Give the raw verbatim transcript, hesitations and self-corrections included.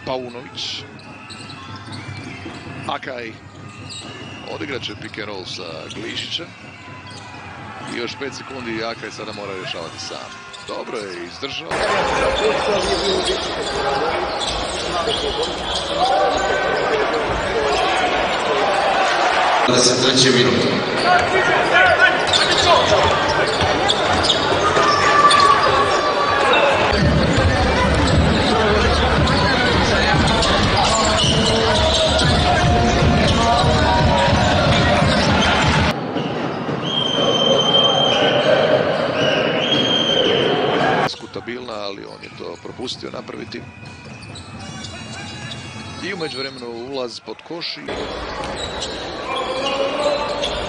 Paunović. Akaj odigrat će pick and roll sa Glišićem. I još pet sekundi i Akaj sada mora rješavati sam. Dobro je izdržao. dvadeset treći minut. Diskutabilna, ali on je to propustio napraviti. I u međuvremenu ulaz pod koš i